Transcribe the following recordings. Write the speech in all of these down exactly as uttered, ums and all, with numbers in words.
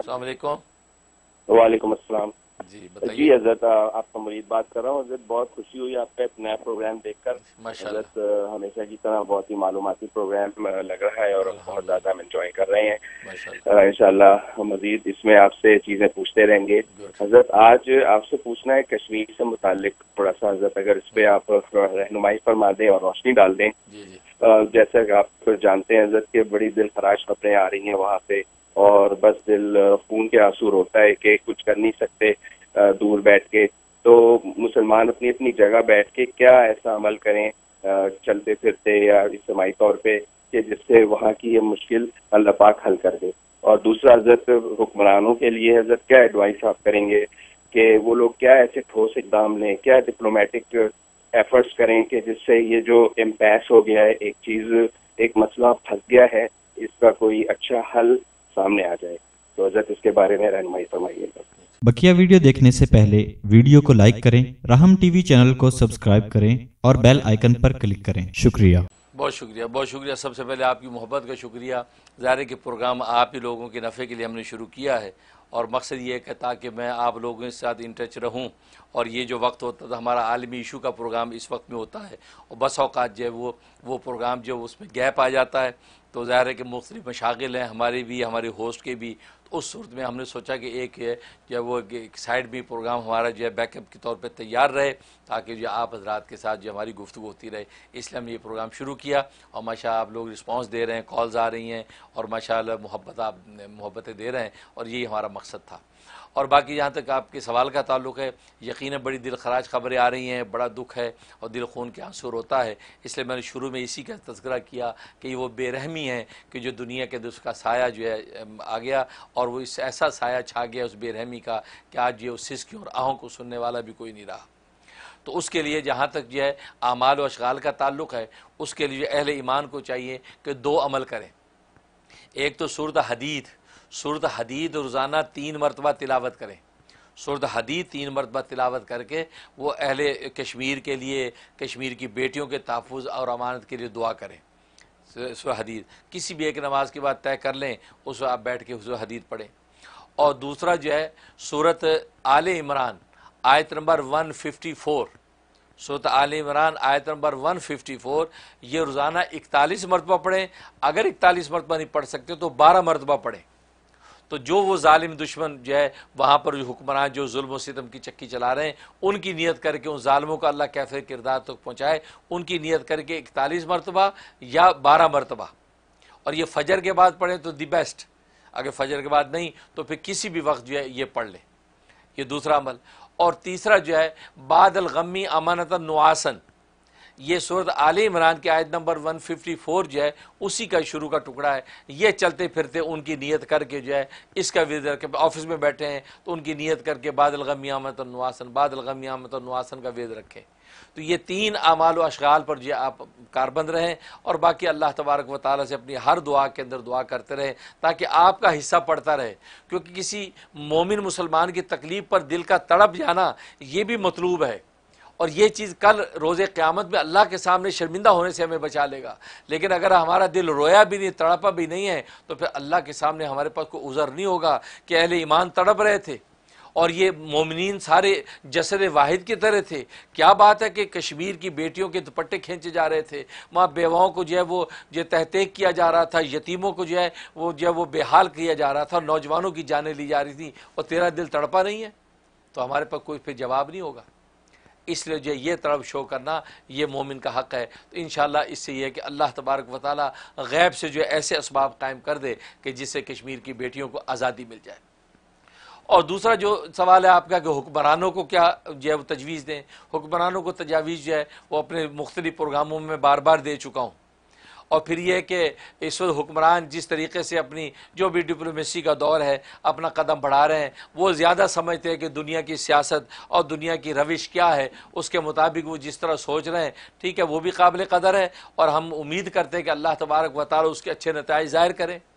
السلام علیکم. وعلیکم السلام. جی بتائیے. جی حضرت آپ کا مرید بات کر رہا ہوں. حضرت بہت خوشی ہوئی آپ کا ایک نیا پروگرام دیکھ کر. حضرت ہمیشہ کی طرح بہت ہی معلوماتی پروگرام لگ رہا ہے اور بہت زیادہ ہم انجوائے کر رہے ہیں. انشاءاللہ مزید اس میں آپ سے چیزیں پوچھتے رہیں گے. حضرت آج آپ سے پوچھنا ہے کشمیر سے متعلق تھوڑا سا. حضرت اگر اس پہ آپ رہنمائی فرما دیں اور روشنی ڈال دیں. جیسا کہ آپ جانتے ہیں حضرت کہ بڑی دل خراش خبریں آ رہی ہیں وہاں سے اور بس دل خون کے آنسو روتا ہے کہ کچھ کر نہیں سکتے دور بیٹھ کے. تو مسلمان اپنی اپنی جگہ بیٹھ کے کیا ایسا عمل کریں چلتے پھرتے یا اجتماعی طور پہ کہ جس سے وہاں کی یہ مشکل اللہ پاک حل کر دے. اور دوسرا حضرت حکمرانوں کے لیے حضرت کیا ایڈوائس آپ کریں گے کہ وہ لوگ کیا ایسے ٹھوس اقدام لیں, کیا ڈپلومیٹک ایفرٹس کریں کہ جس سے یہ جو امپیس ہو گیا ہے, ایک چیز ایک مسئلہ پھنس گیا ہے, اس کا کوئی اچھا حل سامنے آ جائے. تو حضرت اس کے بارے میں رہنمائی فرمائیے گا. بقیہ ویڈیو دیکھنے سے پہلے ویڈیو کو لائک کریں, رحم ٹی وی چینل کو سبسکرائب کریں اور بیل آئیکن پر کلک کریں. شکریہ. بہت شکریہ بہت شکریہ. سب سے پہلے آپ کی محبت کا شکریہ. ظاہر ہے کہ پروگرام آپ ہی لوگوں کے نفع کے لیے ہم نے شروع کیا ہے اور مقصد یہ ہے کہ تاکہ میں آپ لوگوں کے ساتھ ان ٹچ رہوں. اور یہ جو وقت ہوتا تھا ہمارا عالمی ایشو کا پروگرام اس وقت میں ہوتا ہے اور بس اوقات جو ہے وہ وہ پروگرام جو اس میں گیپ آ جاتا ہے. تو ظاہر ہے کہ مختلف مشاغل ہیں ہمارے بھی, ہمارے ہوسٹ کے بھی. تو اس صورت میں ہم نے سوچا کہ ایک جو ہے وہ ایک سائڈ بھی پروگرام ہمارا جو ہے بیک اپ کے طور پہ تیار رہے تاکہ جو آپ حضرات کے ساتھ جو ہماری گفتگو ہوتی رہے. اس لیے ہم نے یہ پروگرام شروع کیا اور ماشاءاللہ آپ لوگ رسپانس دے رہے ہیں, کالز آ رہی ہیں اور ماشاءاللہ محبت آپ محبتیں دے رہے ہیں اور یہی ہمارا مقصد تھا. اور باقی جہاں تک آپ کے سوال کا تعلق ہے, یقیناً بڑی دل خراج خبریں آ رہی ہیں, بڑا دکھ ہے اور دل خون کے آنسو روتا ہے. اس لیے میں نے شروع میں اسی کا تذکرہ کیا کہ یہ وہ بے رحمی ہے کہ جو دنیا کے اندر اس کا سایہ جو ہے آ گیا اور وہ اس ایسا سایہ چھا گیا اس بے رحمی کا کہ آج یہ اس سسکی اور آہوں کو سننے والا بھی کوئی نہیں رہا. تو اس کے لیے جہاں تک جو ہے اعمال و اشغال کا تعلق ہے, اس کے لیے اہل ایمان کو چاہیے کہ دو عمل کریں. ایک تو سورۃ حدید سورۃ حدید روزانہ تین مرتبہ تلاوت کریں. سورۃ حدید تین مرتبہ تلاوت کر کے وہ اہل کشمیر کے لیے, کشمیر کی بیٹیوں کے تحفظ اور امانت کے لیے دعا کریں. سورۃ حدید کسی بھی ایک نماز کے بعد طے کر لیں, اس وقت آپ بیٹھ کے سورۃ حدید پڑھیں. اور دوسرا جو ہے سورۃ آل عمران آیت نمبر ایک سو چون سورۃ آل عمران آیت نمبر ایک سو چون یہ روزانہ اکتالیس مرتبہ پڑھیں. اگر اکتالیس مرتبہ نہیں پڑھ سکتے تو بارہ مرتبہ پڑھیں. تو جو وہ ظالم دشمن جو ہے وہاں پر جو حکمران جو ظلم و ستم کی چکی چلا رہے ہیں, ان کی نیت کر کے ان ظالموں کو اللہ کیسے کردار تک پہنچائے, ان کی نیت کر کے اکتالیس مرتبہ یا بارہ مرتبہ. اور یہ فجر کے بعد پڑھیں تو دی بیسٹ. اگر فجر کے بعد نہیں تو پھر کسی بھی وقت جو ہے یہ پڑھ لیں. یہ دوسرا عمل. اور تیسرا جو ہے بعد الغمی امانتا نعاسن, یہ سورۃ آل عمران کی آیت نمبر ایک سو چون جو ہے اسی کا شروع کا ٹکڑا ہے. یہ چلتے پھرتے ان کی نیت کر کے جو ہے اس کا ورد کے آفس میں بیٹھے ہیں تو ان کی نیت کر کے بعد الغمی امانتا نعاسن بعد الغمی امانتا نعاسن کا ورد رکھیں. تو یہ تین اعمال و اشغال پر جو آپ کاربند رہیں اور باقی اللہ تبارک و تعالیٰ سے اپنی ہر دعا کے اندر دعا کرتے رہیں تاکہ آپ کا حصہ پڑتا رہے. کیونکہ کسی مومن مسلمان کی تکلیف پر دل کا تڑپ جانا یہ بھی مطلوب ہے اور یہ چیز کل روز قیامت میں اللہ کے سامنے شرمندہ ہونے سے ہمیں بچا لے گا. لیکن اگر ہمارا دل رویا بھی نہیں, تڑپا بھی نہیں ہے تو پھر اللہ کے سامنے ہمارے پاس کوئی عذر نہیں ہوگا کہ اہل ایمان تڑپ رہے تھے اور یہ مومنین سارے جسد واحد کی طرح تھے. کیا بات ہے کہ کشمیر کی بیٹیوں کے دوپٹے کھینچے جا رہے تھے, وہاں بیواؤں کو جو ہے وہ جو تحقیق کیا جا رہا تھا, یتیموں کو جو ہے وہ جو ہے وہ بے حال کیا جا رہا تھا, نوجوانوں کی جانیں لی جا رہی تھیں, اور تیرا دل تڑپا نہیں ہے تو ہمارے پاس کوئی پھر جواب نہیں ہوگا. اس لیے جو یہ طرف شو کرنا یہ مومن کا حق ہے. تو انشاءاللہ اس سے یہ ہے کہ اللہ تبارک و تعالی غیب سے جو ہے ایسے اسباب قائم کر دے کہ جس سے کشمیر کی بیٹیوں کو آزادی مل جائے. اور دوسرا جو سوال ہے آپ کا کہ حکمرانوں کو کیا جو ہے وہ تجویز دیں. حکمرانوں کو تجاویز جو ہے وہ اپنے مختلف پروگراموں میں بار بار دے چکا ہوں. اور پھر یہ کہ اس وقت حکمران جس طریقے سے اپنی جو بھی ڈپلومیسی کا دور ہے اپنا قدم بڑھا رہے ہیں, وہ زیادہ سمجھتے ہیں کہ دنیا کی سیاست اور دنیا کی روش کیا ہے, اس کے مطابق وہ جس طرح سوچ رہے ہیں ٹھیک ہے, وہ بھی قابل قدر ہے اور ہم امید کرتے ہیں کہ اللہ تبارک و تعالی اس کے اچھے نتائج ظاہر کریں.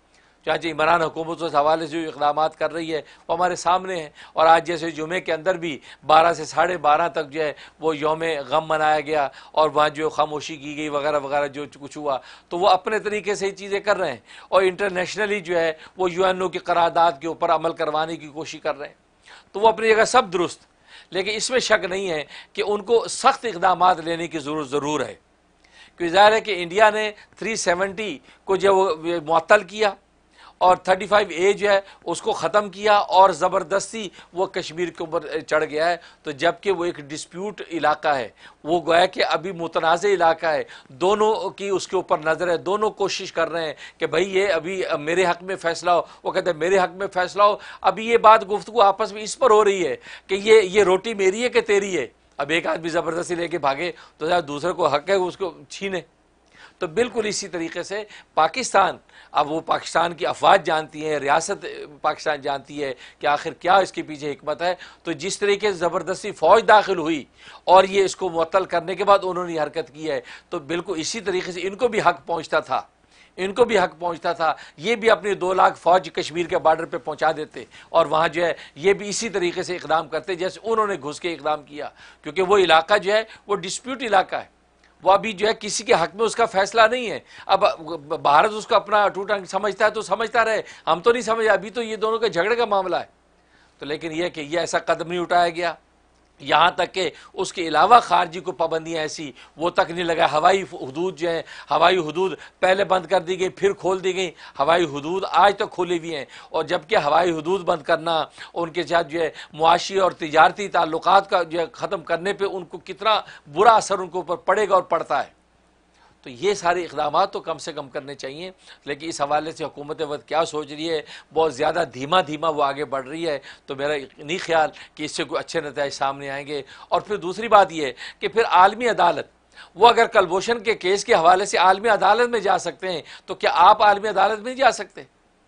چانچہ عمران حکومت اس حوالے سے جو اقدامات کر رہی ہے وہ ہمارے سامنے ہیں. اور آج جیسے جمعے کے اندر بھی بارہ سے ساڑھے بارہ تک جو ہے وہ یوم غم منایا گیا اور وہاں جو خاموشی کی گئی وغیرہ وغیرہ جو کچھ ہوا، تو وہ اپنے طریقے سے یہ چیزیں کر رہے ہیں. اور انٹرنیشنلی جو ہے وہ یو این او کی قرارداد کے اوپر عمل کروانے کی کوشش کر رہے ہیں. تو وہ اپنی جگہ سب درست، لیکن اس میں شک نہیں ہے کہ ان کو سخت اقدامات لینے کی ضرورت ضرور ہے. کیونکہ ظاہر ہے کہ انڈیا نے تھری سیونٹی کو جو معطل کیا اور تھرٹی فائیو اے جو ہے اس کو ختم کیا اور زبردستی وہ کشمیر کے اوپر چڑھ گیا ہے. تو جبکہ وہ ایک ڈسپیوٹ علاقہ ہے، وہ گویا کہ ابھی متنازع علاقہ ہے، دونوں کی اس کے اوپر نظر ہے، دونوں کوشش کر رہے ہیں کہ بھئی یہ ابھی میرے حق میں فیصلہ ہو، وہ کہتے ہیں میرے حق میں فیصلہ ہو. ابھی یہ بات گفتگو آپس میں اس پر ہو رہی ہے کہ یہ یہ روٹی میری ہے کہ تیری ہے. اب ایک آدمی زبردستی لے کے بھاگے تو دوسرے کو حق ہے اس کو چھینے. تو بالکل اسی طریقے سے پاکستان، اب وہ پاکستان کی افواج جانتی ہیں، ریاست پاکستان جانتی ہے کہ آخر کیا اس کے پیچھے حکمت ہے. تو جس طریقے سے زبردستی فوج داخل ہوئی اور یہ اس کو معطل کرنے کے بعد انہوں نے حرکت کی ہے، تو بالکل اسی طریقے سے ان کو بھی حق پہنچتا تھا ان کو بھی حق پہنچتا تھا یہ بھی اپنی دو لاکھ فوج کشمیر کے بارڈر پہ پہنچا دیتے اور وہاں جو ہے یہ بھی اسی طریقے سے اقدام کرتے جیسے انہوں نے گھس کے اقدام کیا. کیونکہ وہ علاقہ جو ہے وہ ڈسپیوٹ علاقہ ہے، وہ ابھی جو ہے کسی کے حق میں اس کا فیصلہ نہیں ہے. اب بھارت اس کو اپنا اٹوٹ انگ سمجھتا ہے تو سمجھتا رہے، ہم تو نہیں سمجھ، ابھی تو یہ دونوں کے جھگڑے کا معاملہ ہے. تو لیکن یہ کہ یہ ایسا قدم نہیں اٹھایا گیا، یہاں تک کہ اس کے علاوہ خارجی کو پابندیاں ایسی وہ تک نہیں لگا. ہوائی حدود جو ہیں، ہوائی حدود پہلے بند کر دی گئی پھر کھول دی گئی، ہوائی حدود آج تک کھلی ہوئی ہیں. اور جبکہ ہوائی حدود بند کرنا ان کے ساتھ جو ہے معاشی اور تجارتی تعلقات کا جو ہے ختم کرنے پہ ان کو کتنا برا اثر ان کے اوپر پڑے گا اور پڑتا ہے. تو یہ سارے اقدامات تو کم سے کم کرنے چاہیے. لیکن اس حوالے سے حکومت وقت کیا سوچ رہی ہے، بہت زیادہ دھیما دھیما وہ آگے بڑھ رہی ہے. تو میرا نہیں خیال کہ اس سے کوئی اچھے نتائج سامنے آئیں گے. اور پھر دوسری بات یہ ہے کہ پھر عالمی عدالت، وہ اگر کلبھوشن کے کیس کے حوالے سے عالمی عدالت میں جا سکتے ہیں تو کیا آپ عالمی عدالت میں نہیں جا سکتے؟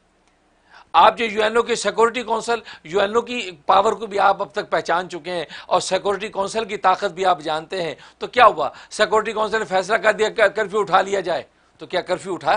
آپ جو یو این او کی security council, U N O کی پاور کو بھی آپ اب تک پہچان چکے ہیں اور سیکورٹی کونسل کی طاقت بھی آپ جانتے ہیں. تو کیا ہوا؟ سیکورٹی کونسل نے فیصلہ کر دیا کہ کرفیو اٹھا لیا جائے. تو کیا کرفیو اٹھا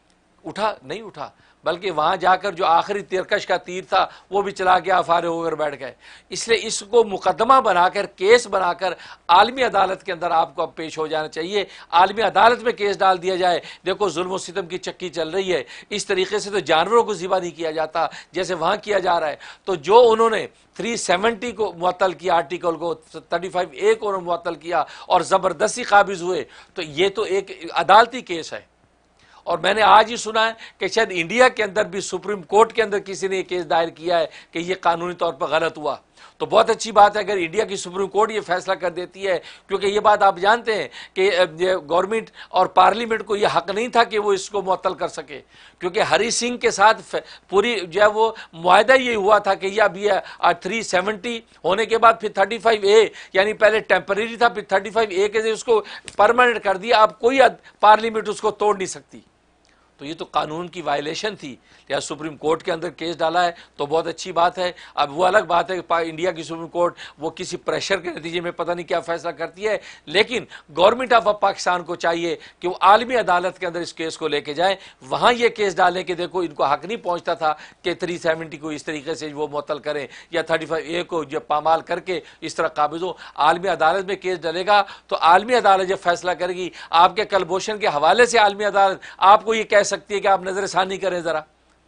اٹھا نہیں اٹھا، بلکہ وہاں جا کر جو آخری تیرکش کا تیر تھا وہ بھی چلا گیا، فارغ ہو کر بیٹھ گئے. اس لیے اس کو مقدمہ بنا کر، کیس بنا کر عالمی عدالت کے اندر آپ کو اب پیش ہو جانا چاہیے. عالمی عدالت میں کیس ڈال دیا جائے. دیکھو ظلم و ستم کی چکی چل رہی ہے، اس طریقے سے تو جانوروں کو ذبح نہیں کیا جاتا جیسے وہاں کیا جا رہا ہے. تو جو انہوں نے تھری سیونٹی کو معطل کیا، آرٹیکل کو تھرٹی فائیو اے کو انہوں نے معطل کیا اور زبردستی قابض ہوئے، تو یہ تو ایک عدالتی کیس ہے. اور میں نے آج ہی سنا ہے کہ شاید انڈیا کے اندر بھی سپریم کورٹ کے اندر کسی نے یہ کیس دائر کیا ہے کہ یہ قانونی طور پر غلط ہوا. تو بہت اچھی بات ہے اگر انڈیا کی سپریم کورٹ یہ فیصلہ کر دیتی ہے، کیونکہ یہ بات آپ جانتے ہیں کہ گورنمنٹ اور پارلیمنٹ کو یہ حق نہیں تھا کہ وہ اس کو معطل کر سکے. کیونکہ ہری سنگھ کے ساتھ پوری جو ہے وہ معاہدہ یہ ہوا تھا کہ یہ اب یہ تھری سیونٹی ہونے کے بعد پھر تھرٹی فائیو اے، یعنی پہلے ٹیمپریری تھا پھر تھرٹی فائیو اے کے اس کو پرماننٹ کر دیا. اب کوئی پارلیمنٹ اس کو توڑ نہیں سکتی. تو یہ تو قانون کی وائلیشن تھی، لہٰذا سپریم کورٹ کے اندر کیس ڈالا ہے تو بہت اچھی بات ہے. اب وہ الگ بات ہے کہ انڈیا کی سپریم کورٹ وہ کسی پریشر کے نتیجے میں پتہ نہیں کیا فیصلہ کرتی ہے، لیکن گورنمنٹ آف پاکستان کو چاہیے کہ وہ عالمی عدالت کے اندر اس کیس کو لے کے جائیں، وہاں یہ کیس ڈالیں کہ دیکھو ان کو حق نہیں پہنچتا تھا کہ تھری سیونٹی کو اس طریقے سے وہ معطل کریں یا تھرٹی فائیو اے کو جب پامال کر کے اس طرح قابض ہو. عالمی عدالت میں کیس ڈلے گا تو عالمی عدالت جب فیصلہ کرے گی، آپ کے کلبھوشن کے حوالے سے عالمی عدالت آپ کو یہ کہہ سکتی ہے کہ آپ نظر ثانی کریں، ذرا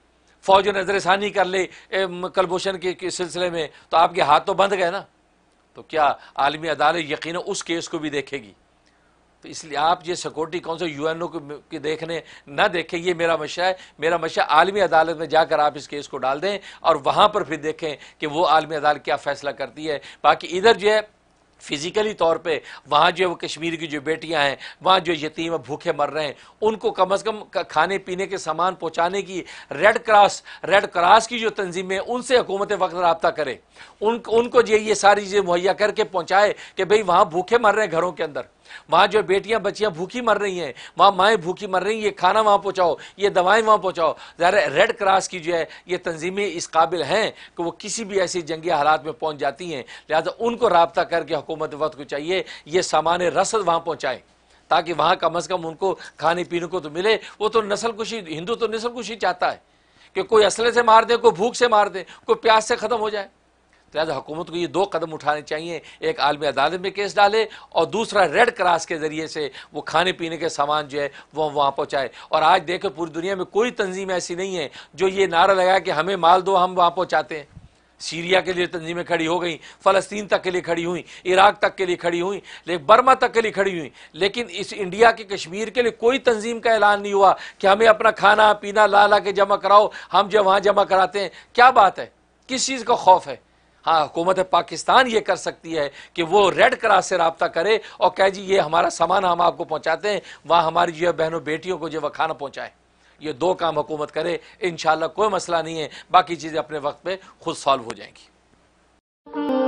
فوج نظر ثانی کر لے کلبھوشن کے سلسلے میں، تو آپ کے ہاتھ تو بند گئے نا. تو کیا عالمی عدالت یقیناً اس کیس کو بھی دیکھے گی؟ تو اس لیے آپ یہ security council U N O کو دیکھنے نہ دیکھیں، یہ میرا مشورہ ہے. میرا مشورہ عالمی عدالت میں جا کر آپ اس کیس کو ڈال دیں اور وہاں پر پھر دیکھیں کہ وہ عالمی عدالت کیا فیصلہ کرتی ہے. باقی ادھر جو ہے فزیکلی طور پہ وہاں جو ہے وہ کشمیر کی جو بیٹیاں ہیں، وہاں جو یتیم بھوکے مر رہے ہیں، ان کو کم از کم کھانے پینے کے سامان پہنچانے کی ریڈ کراس ریڈ کراس کی جو تنظیمیں ہیں ان سے حکومت وقت رابطہ کرے، ان ان کو جو یہ ساری چیزیں مہیا کر کے پہنچائے کہ بھئی وہاں بھوکے مر رہے ہیں گھروں کے اندر، وہاں جو بیٹیاں بچیاں بھوکی مر رہی ہیں، وہاں مائیں بھوکی مر رہی ہیں، یہ کھانا وہاں پہنچاؤ، یہ دوائیں وہاں پہنچاؤ. ظاہر ریڈ کراس کی جو ہے یہ تنظیمیں اس قابل ہیں کہ وہ کسی بھی ایسی جنگی حالات میں پہنچ جاتی ہیں، لہذا ان کو رابطہ کر کے حکومت وقت کو چاہیے یہ سامان رسد وہاں پہنچائیں تاکہ وہاں کم از کم ان کو کھانے پینے کو تو ملے. وہ تو نسل کشی، ہندو تو نسل کشی چاہتا ہے کہ کوئی اسلحے سے مار دے, کوئی بھوک سے مار دے, کوئی پیاس سے ختم ہو جائے. لہٰذا حکومت کو یہ دو قدم اٹھانے چاہیے, ایک عالمی عدالت میں کیس ڈالے اور دوسرا ریڈ کراس کے ذریعے سے وہ کھانے پینے کے سامان جو ہے وہ وہاں پہنچائے. اور آج دیکھیں پوری دنیا میں کوئی تنظیم ایسی نہیں ہے جو یہ نعرہ لگائے کہ ہمیں مال دو ہم وہاں پہنچاتے ہیں. سیریا کے لیے تنظیمیں کھڑی ہو گئیں, فلسطین تک کے لیے کھڑی ہوئیں, عراق تک کے لیے کھڑی ہوئیں, لیکن برما تک کے لیے کھڑی ہوئیں, لیکن اس انڈیا کے کشمیر کے لیے کوئی تنظیم کا اعلان نہیں ہوا کہ ہمیں اپنا کھانا پینا لا لا کے جمع کراؤ, ہم جو وہاں جمع کراتے ہیں. کیا بات ہے, کس چیز کا خوف ہے؟ ہاں, حکومت پاکستان یہ کر سکتی ہے کہ وہ ریڈ کراس سے رابطہ کرے اور کہے جی یہ ہمارا سامان ہم آپ کو پہنچاتے ہیں, وہاں ہماری جو ہے بہنوں بیٹیوں کو جو وہ کھانا پہنچائے. یہ دو کام حکومت کرے, انشاءاللہ کوئی مسئلہ نہیں ہے, باقی چیزیں اپنے وقت پہ خود سالو ہو جائیں گی.